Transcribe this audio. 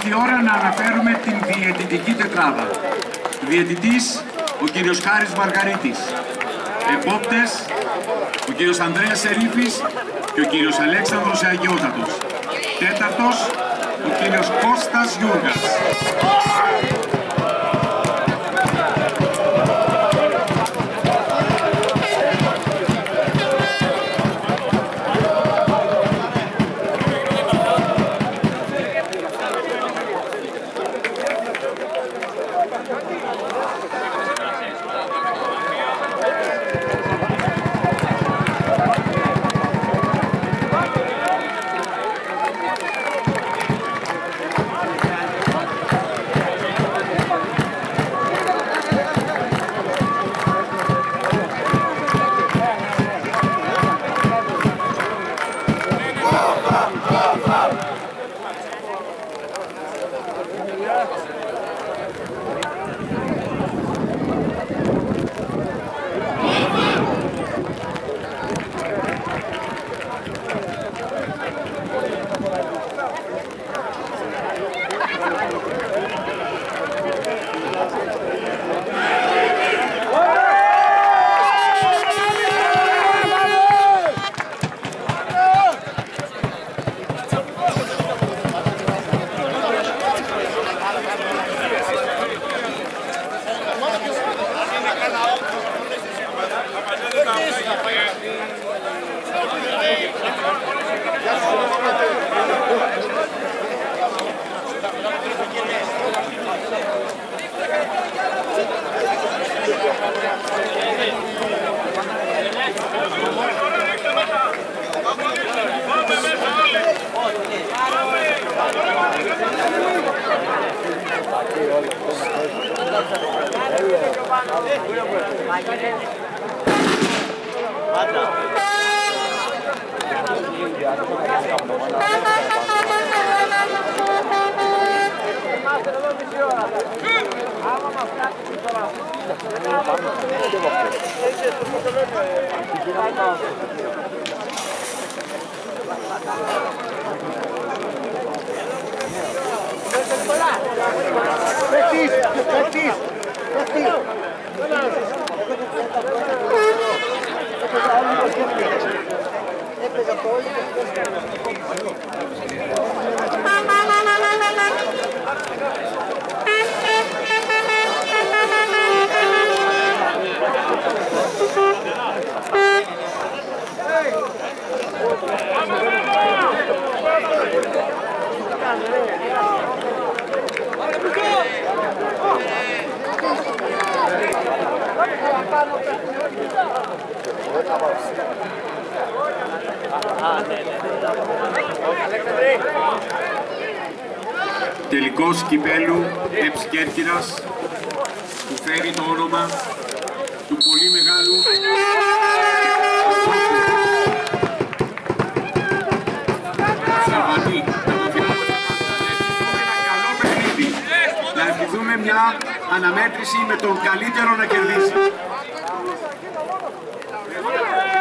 ήρθε η ώρα να αναφέρουμε την διαιτητική τετράδα. Διαιτητής, ο κύριος Χάρης Μαργαρίτης. Επόπτες, ο κύριος Ανδρέας Σερίφης και ο κύριος Αλέξανδρος Αγιώτατος. Τέταρτος, ο κύριος Κώστας Γιούργας. Τελικός κυπέλου ΕΠΣ Κέρκυρας που φέρει το όνομα του πολύ μεγάλου Σαββατή. Ένα καλό παιχνίδι. Να ευχηθούμε μια αναμέτρηση με τον καλύτερο να κερδίσει.